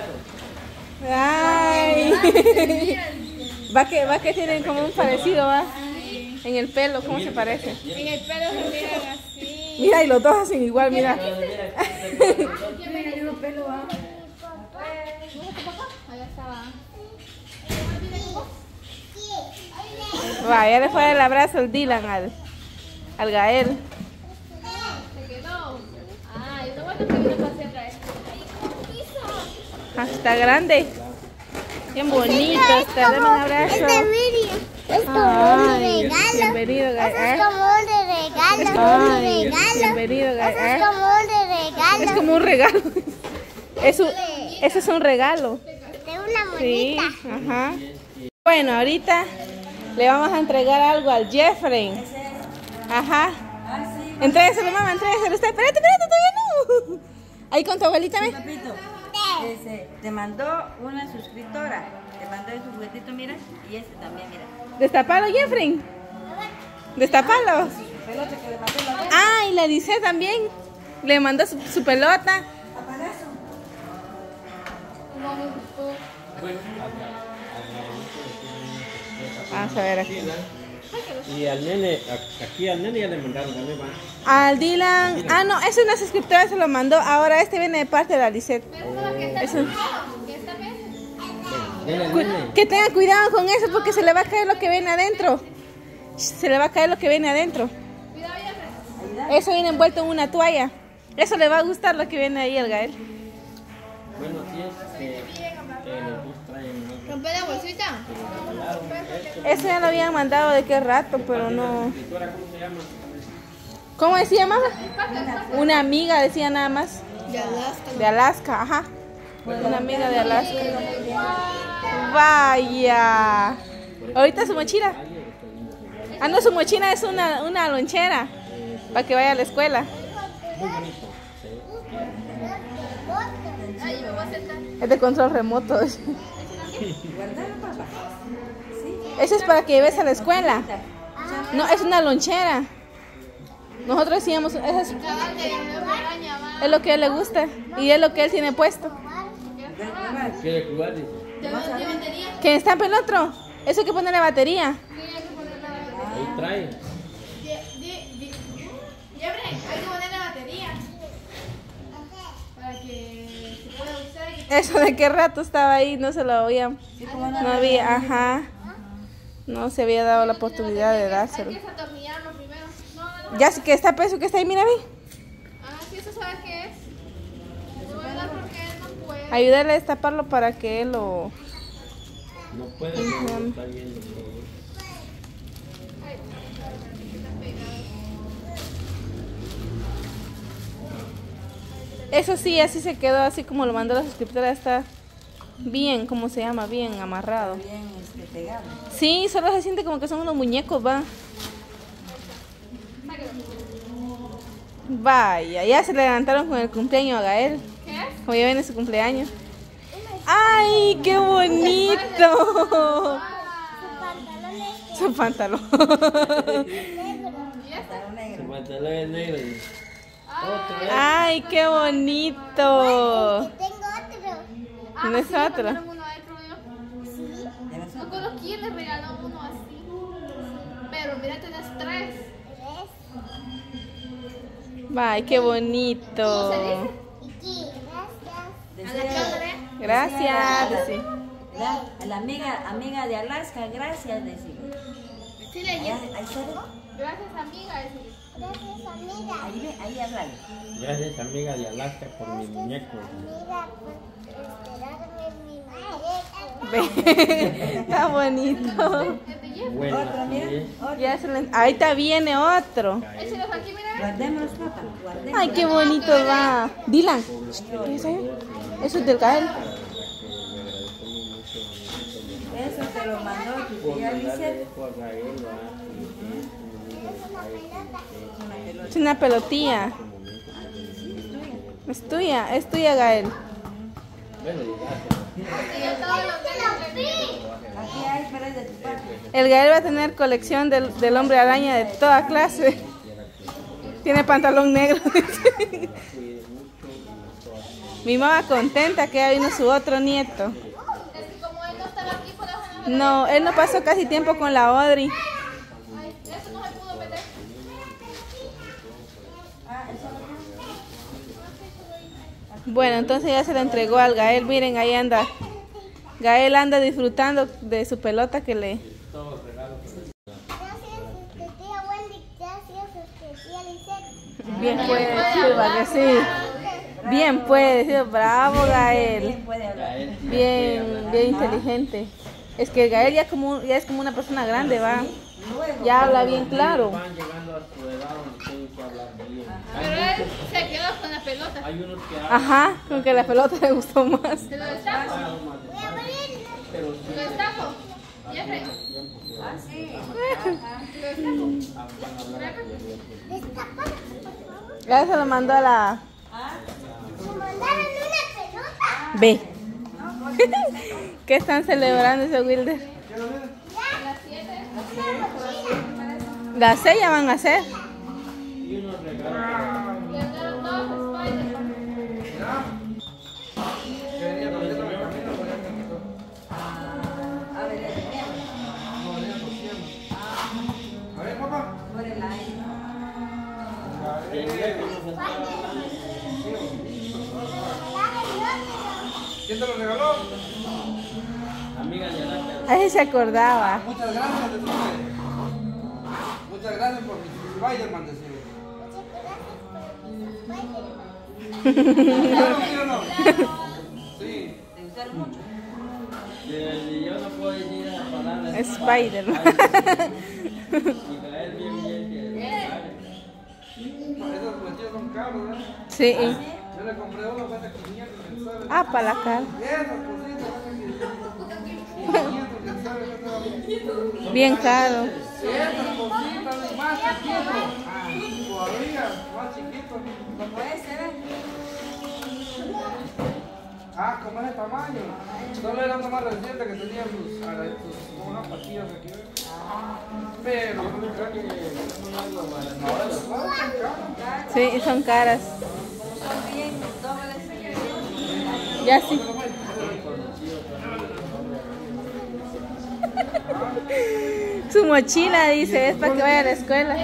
Ay. Va que tienen como un parecido, ¿va? En el pelo, ¿cómo se parece? En el pelo se miran así. Mira, y los dos hacen igual, mira. Mira, el pelo va. Allá estaba. Va, ya le fue el abrazo el Dylan al Gael. Se quedó. Ah, yo no voy a tener que pasar otra vez. Ah, está grande. Bien bonito, está. Dame un abrazo. Es como un Ay, regalo. bienvenido, Eso Gael. es como un regalo. Ay, Un regalo. bienvenido, Eso Gael. es como un regalo. Es como un regalo. Eso es un regalo. De una Sí, monita. ajá. Bueno, ahorita le vamos a entregar algo al Jeffrey. Ajá. Entrégueselo, mamá, entrégueselo usted. Espérate, todavía no. Ahí con tu abuelita, ¿ves? Papito, te mandó una suscriptora. Te mandó su juguetito, mira. Y este también, mira. Destapalo, Jeffrey. Destapalo. Pelota que le mandé la vez. Ah, y la dice también. Le mandó su pelota. Apagazo. No me gustó. Vamos a ver aquí. Y al nene, aquí al nene ya le mandaron también, va. Al Dylan. Ah, no, esa es una suscriptora, se lo mandó. Ahora este viene de parte de la Lisette. Pero eso es lo que está Eso. que esta vez. Dile al nene. Que tengan cuidado con eso porque se le va a caer lo que viene adentro. Se le va a caer lo que viene adentro. Cuidado, ya. Eso viene envuelto en una toalla. Eso le va a gustar lo que viene ahí al Gael. Bueno, sí es que los bus traen, ¿no? Rompe la bolsita. Eso ya lo habían mandado de qué rato, pero no. ¿Escritora cómo se llama? ¿Cómo decía, mamá? Una amiga decía nada más. De Alaska. De Alaska, ajá. Una amiga de Alaska. Vaya. Ahorita su mochila. Ah, no, su mochila es una lonchera. Para que vaya a la escuela. Ay, me voy a sentar. Es de control remoto. ¿Guardar, papá? Sí. Eso es para que lleves a la escuela. No, es una lonchera. Nosotros decíamos, eso es Cabal de una araña, va. lo que a él le gusta. Y es lo que él tiene puesto. ¿Quiere jugar? Dice. ¿De batería? ¿Que está en el otro? Eso hay que ponerle batería. Sí, hay que poner la batería. Ahí trae. Yebre, hay que poner la batería. Para que se pueda usar y Eso de qué rato estaba ahí, no se lo había. Sí, como no. No había, ajá. No se había dado la oportunidad de dárselo. hay que desatornillarlo primero. No. Ya sé que está peso que está ahí, mira, ve. Ah, sí, eso sabes qué es. Le voy a dar porque él no puede. Ayúdale a destaparlo para que él lo. No puede, pero está viendo todo. Ay, está pegado. Eso sí, así se quedó, así como lo mandó la suscriptora, está bien, ¿cómo se llama? Bien amarrado. Bien pegado. Sí, solo se siente como que son unos muñecos, va. Vaya, ya se le levantaron con el cumpleaños a Gael. ¿Qué es? Como ya viene su cumpleaños. ¡Ay, qué bonito! Su pantalón. Su pantalón es negro. Y... Otro, ¡Ay, qué bonito! Tengo otro. ¿No es sí, le otro? mandaron uno adentro, ¿no? No conozco quién le regaló uno así. Pero mira, tenés 3. ¡Ay, qué bonito! Iki, gracias. A la cámara. Gracias. Sí. A la amiga de Alaska, gracias, decimos. Sí, le Ahí llevo. está. Gracias, amiga. decirle. Gracias, amiga. Ahí habla. Gracias, amiga de Alaska, por mi muñeco. Amiga, por esperarme mi muñeco. Está bonito. El de Jeff. Bueno, Otra, así mira. es. Ya se le... Ahorita viene otro. Échelos aquí, mira. Guardémoslos, papá. Guardémoslos. Ay, qué bonito va. Dylan, ¿qué es eso? Eso es del Gael. Eso te lo mandó tu tía Lisette. Es una pelotilla. Es tuya, Gael. Aquí hay, pero es de tu parte. El Gael va a tener colección del hombre araña de toda clase. Tiene pantalón negro. Mi mamá contenta que ya vino su otro nieto. Es que como él no estaba aquí, por eso No, él no pasó casi tiempo con la Audrey. Ay, eso no se pudo meter. Bueno, entonces ya se lo entregó al Gael. Miren, ahí anda. Gael anda disfrutando de su pelota que le... Gracias, tía Wendy. Gracias, tía Lisette. Bien puede, Silva, que sí. Bien puede, sí, bravo Gael. Puede hablar. Bien inteligente. Es que Gael ya es como una persona grande, va. Ya habla bien claro. Van llegando a su edad donde tienen que hablar bien. Pero él se quedó con la pelota. Hay unos que hablan Ajá, con que la pelota le gustó más. Se lo destaco. pero Lo destaco. Jeffrey. Ah, sí. Ya se lo mandó a la Me mandaron una pelota. B. ¿Qué están celebrando ese Wilder? Las 6 ya van a ser. y unos regalos. Le dieron dos Spider-Man. A ver, el por el aire. ¿Quién te lo regaló? Amiga de la Ahí se acordaba. Muchas gracias, decirle. Muchas gracias por mi Spider-Man, decirle. ¿Claro, sí o no? Sí. ¿Te gustaron mucho? yo no puedo decir la palabra Spider-Man. y caer bien que Esos juguetes son caros, ¿verdad? Sí. Yo le compré uno, cuesta 500 mensuales. Ah, para la cara. Esas cositas, ¿verdad? 500 mensuales, ¿verdad? Bien caro. Esas cositas, más chiquitos. Todavía, más chiquitos. Como ese, ¿ves? Ah, como ese tamaño. Solo era uno más reciente que tenía sus como unas patillas aquí. ¿Ves? Pero no creo que Sí, son caras. Son bien dobles. Ya sí. Su mochila, dice, es para que vaya a la escuela.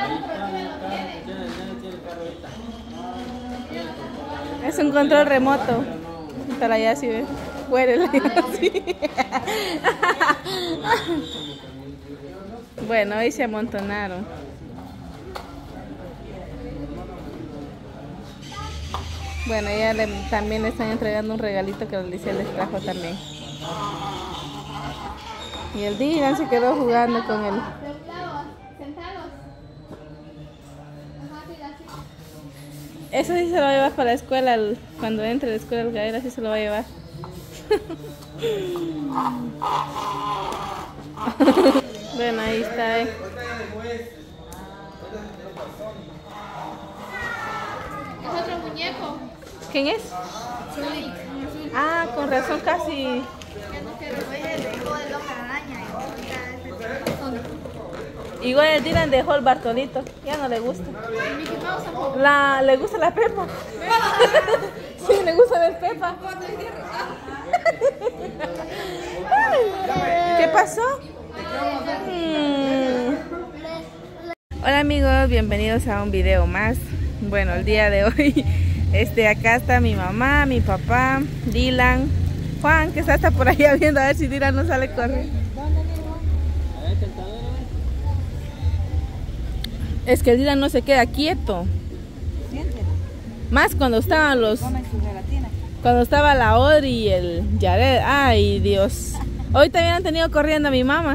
Es un control remoto. Para allá si ve. Huérele así. Bueno, hoy se amontonaron. Bueno, ella también le están entregando un regalito que Alicia les trajo también. Y el Dylan se quedó jugando con él. Sentados. Ajá, sí, así. Eso sí se lo va a llevar para la escuela, cuando entre a la escuela el Gael, así se lo va a llevar. Bueno, ahí está. Es otro muñeco. ¿Quién es? Sonic. Ah, con razón casi. Ya no quiero ver, dejó de loca araña y ahorita es Sonic. Igual el Dylan dejó el Bartolito, ya no le gusta. Y Mickey Mouse tampoco. Le gusta la Pepa. Sí, le gusta ver Pepa. ¿Qué pasó? Hola amigos, bienvenidos a un video más. Bueno, el día de hoy, acá está mi mamá, mi papá, Dylan, Juan, que está hasta por allá viendo a ver si Dylan no sale corriendo. Es que Dylan no se queda quieto. Siéntelo. Más cuando estaban Come su gelatina. cuando estaba la Audrey y el Jared. Ay, Dios. Hoy también han tenido corriendo a mi mamá.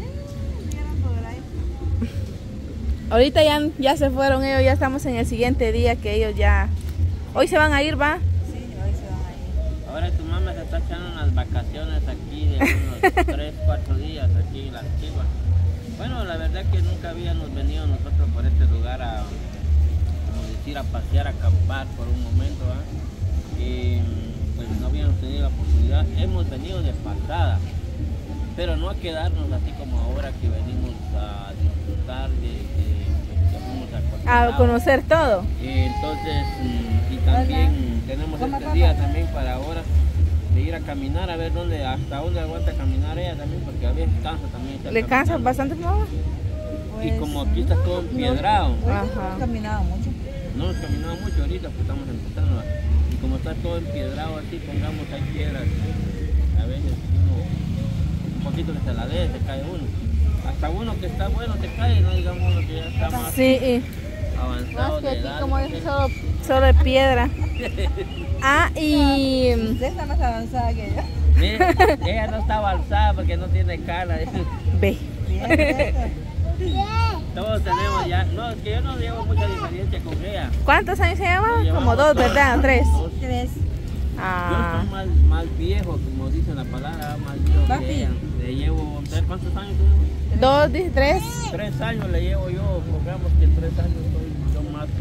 Ahorita ya se fueron ellos, ya estamos en el siguiente día que ellos ya... Hoy se van a ir, ¿va? Sí, hoy se van a ir. ahora tu mamá se está echando unas vacaciones aquí de unos 3-4 días aquí en Las Chivas. Bueno, la verdad que nunca habíamos venido nosotros por este lugar a, como decir, a pasear, a acampar por un momento, ¿ah? Y pues no habíamos tenido la oportunidad. Hemos venido de pasada, pero no a quedarnos así como ahora que venimos a disfrutar de acostumbrados. A conocer todo. Entonces, y también tenemos este día también para ahora de ir a caminar a ver hasta dónde aguanta caminar ella también, porque a veces cansa también. ¿Le cansa bastante, mamá? Y como aquí está todo empiedrado. Ajá. Caminaba mucho. No hemos caminado mucho ahorita, pues estamos empezando. Y como está todo empiedrado así, pongamos hay piedras. A veces un poquito que se la dé, se cae uno. Hasta uno que está bueno se cae, no digamos uno que ya está más Sí, avanzado más que de aquí edad. como es solo de piedra. Ah, y... Usted está más avanzada que yo. Mire, ella no está avanzada porque no tiene cara. Ve. Todos tenemos ya, no, es que yo no llevo mucha diferencia con ella. ¿Cuántos años se llama? Nos Como llevamos 2, ¿verdad? 3. dos. 3. Ah, Yo soy más viejo, como dice la palabra, más viejo Papi. que ella. Le llevo, ¿sabes cuántos años tú? 2, 3. 3 años le llevo yo, pongamos que 3 años soy yo más,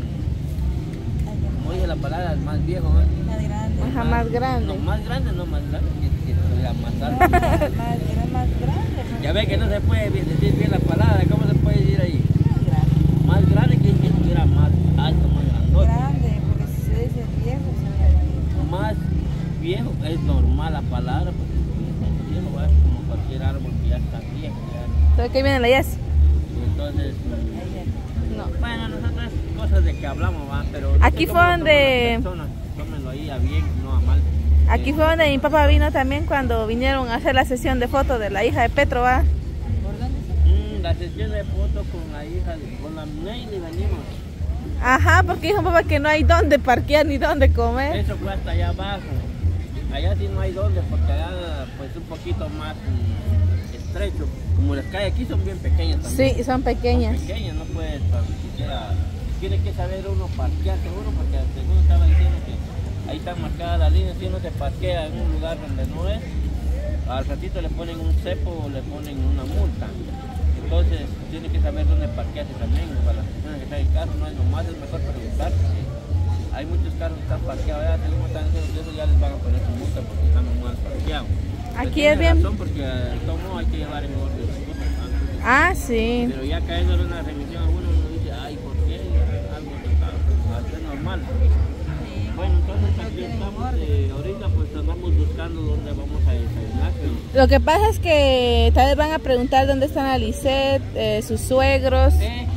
como dice la palabra, más viejo, ¿eh? Más grande. Ajá, más grande. No, más grande, no más grande, que estuviera más alto. Era más grande. Ya ve que no se puede decir bien la palabra, ¿cómo se puede decir ahí? Más Más grande que estuviera más alto, más grandote. grande, porque si se dice viejo, se ve Más viejo es normal la palabra, porque es viejo, ¿verdad? Como cualquier árbol que ya está viejo. Ya. ¿Entonces qué viene la Yes? Entonces, No. bueno, nosotros cosas de que hablamos, ¿va? Pero Aquí fue donde- tómenlo ahí a bien, no a mal. Aquí fue donde mi papá vino también cuando vinieron a hacer la sesión de fotos de la hija de Petro, ¿va? ¿Por dónde La sesión de fotos con la hija, con la Neily venimos. Ajá, porque dijo papá que no hay dónde parquear ni dónde comer. Eso fue hasta allá abajo. Allá sí no hay dónde, porque allá pues un poquito más estrecho. Como las calles aquí son bien pequeñas también. Sí, son pequeñas. Son pequeñas, no puedes ni siquiera. Tiene que saber uno parquear seguro, porque según estaba diciendo que ahí está marcada la línea. Si uno se parquea en un lugar donde no es, al ratito le ponen un cepo o le ponen una multa. Entonces tiene que saber dónde parquearse también. Para las personas que están en carro, no es nomás, es mejor preguntar, porque hay muchos carros que están parqueados allá, según están diciendo eso, ya les van a poner su multa porque están mal parqueados. Aquí Pero es tiene bien- razón, porque el tomo hay que llevar en orden las cosas antes. Ah, sí. Pero ya caéndole una remisión a uno dice, ay, ¿por qué? Algo que está, es normal. Bueno, entonces aquí estamos, ahorita pues andamos buscando dónde vamos a desayunar, pero Lo que pasa es que tal vez van a preguntar dónde están la Lisette, sus suegros.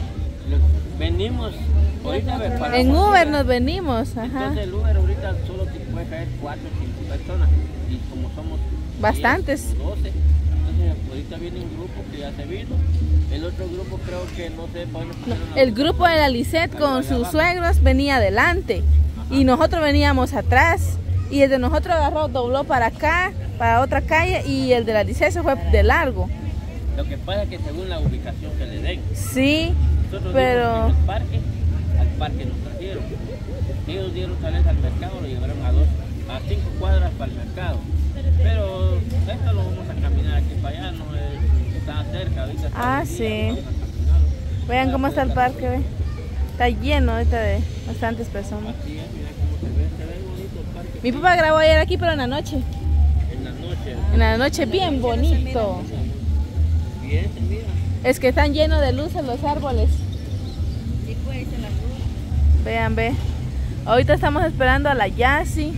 venimos ahorita para En Uber nos venimos, ajá. Entonces el Uber ahorita solo te puede caer 4 o 5 personas y como somos Bastantes. 10 o 12, entonces ahorita viene un grupo que ya se vino, el otro grupo creo que no sé, bueno, El grupo de la Lisette con sus suegros venía adelante y nosotros veníamos atrás. Y el de nosotros agarró, dobló para acá, para otra calle, y el de la Lisette se fue de largo. Lo que pasa es que según la ubicación que le den, Sí, nosotros pero... dimos al parque nos trajeron. Ellos dieron tal vez al mercado, lo llevaron a 5 cuadras para el mercado. Pero esto lo vamos a caminar aquí para allá, no es, está cerca ahorita. Ah, está el día, sí. vamos a caminarlo. Vean cómo está el parque, ve. Está lleno ahorita de bastantes personas. Así es, mira cómo se ve bonito el parque. Mi papá grabó ayer aquí, pero en la noche. En la noche, En la noche bien bonito. bien se mira. Es que están llenos de luces los árboles. Sí, pues, en la luz. Vean, ve. Ahorita estamos esperando a la Yassi.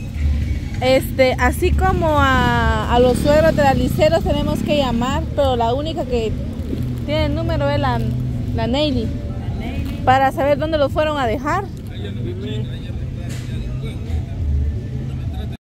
Así como a los suegros de la Lisette los tenemos que llamar, pero la única que tiene el número es la Neily. Para saber dónde los fueron a dejar. Dime.